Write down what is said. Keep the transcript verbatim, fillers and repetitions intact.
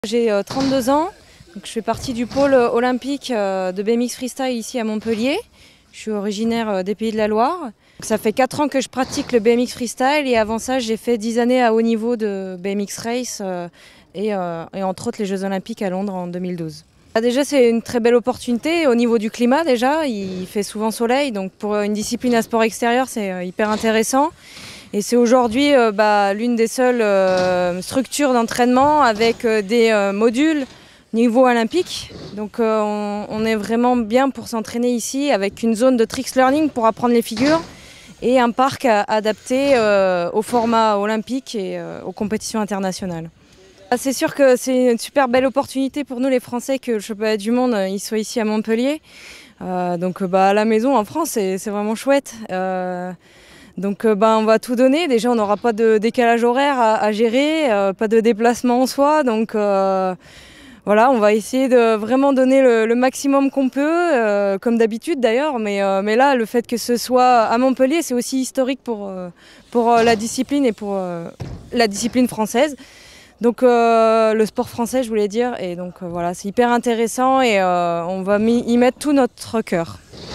J'ai trente-deux ans, donc je fais partie du pôle olympique de B M X Freestyle ici à Montpellier. Je suis originaire des Pays de la Loire. Ça fait quatre ans que je pratique le B M X Freestyle et avant ça j'ai fait dix années à haut niveau de B M X Race et, et entre autres les Jeux Olympiques à Londres en deux mille douze. Déjà c'est une très belle opportunité au niveau du climat déjà, il fait souvent soleil donc pour une discipline à sport extérieur c'est hyper intéressant. Et c'est aujourd'hui euh, bah, l'une des seules euh, structures d'entraînement avec euh, des euh, modules niveau olympique. Donc euh, on, on est vraiment bien pour s'entraîner ici avec une zone de tricks learning pour apprendre les figures et un parc à, adapté euh, au format olympique et euh, aux compétitions internationales. C'est sûr que c'est une super belle opportunité pour nous les Français que le championnat du monde il soit ici à Montpellier. Euh, donc bah, à la maison en France c'est vraiment chouette. Euh, Donc euh, ben, on va tout donner. Déjà on n'aura pas de décalage horaire à, à gérer, euh, pas de déplacement en soi. Donc euh, voilà, on va essayer de vraiment donner le, le maximum qu'on peut, euh, comme d'habitude d'ailleurs. Mais, euh, mais là, le fait que ce soit à Montpellier, c'est aussi historique pour, euh, pour euh, la discipline et pour euh, la discipline française. Donc euh, le sport français, je voulais dire. Et donc euh, voilà, c'est hyper intéressant et euh, on va y mettre tout notre cœur.